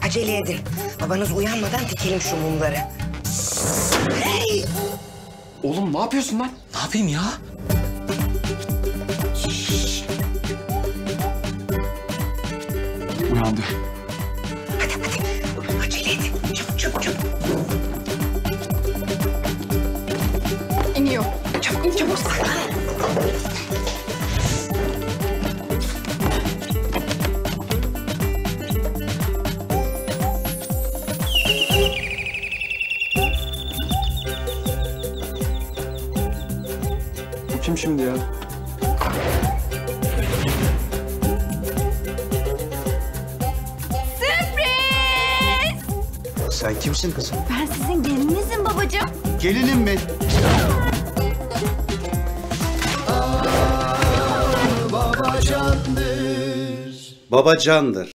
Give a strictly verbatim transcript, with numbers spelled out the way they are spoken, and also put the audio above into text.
acele edin. Babanız uyanmadan dikelim şu mumları. Hey! Oğlum ne yapıyorsun lan? Ne yapayım ya? Uyandı. Hadi hadi. Acele edin. Çabuk çabuk çabuk. İniyor. Çabuk çabuk saklan. Bu kim şimdi ya? Sürpriz! Sen kimsin kızım? Ben sizin gelininizim babacığım. Gelinim mi? Babacandır. Babacandır.